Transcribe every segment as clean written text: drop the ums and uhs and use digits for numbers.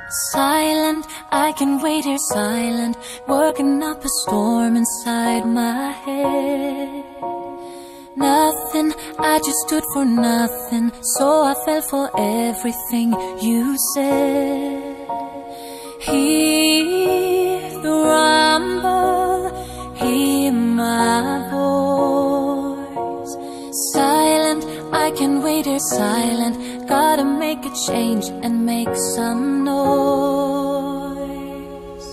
Silent, I can wait here silent, working up a storm inside my head. Nothing, I just stood for nothing, so I fell for everything you said. Hear the rumble, hear my voice. Silent, I can wait here silent, gotta make a change and make some noise.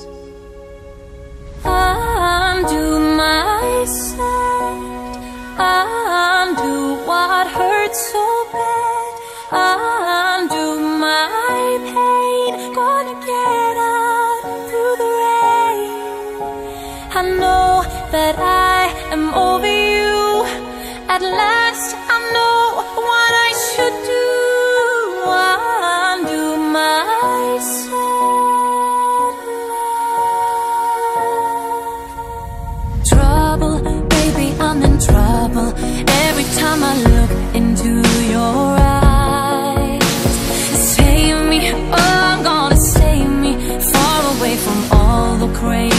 Undo myself, undo what hurts so bad, undo my pain, gonna get out through the rain. I know that I am over you, at last I know what I should do. Undo myself, love. Trouble, baby, I'm in trouble every time I look into your eyes. Save me, oh, I'm gonna save me, far away from all the crazy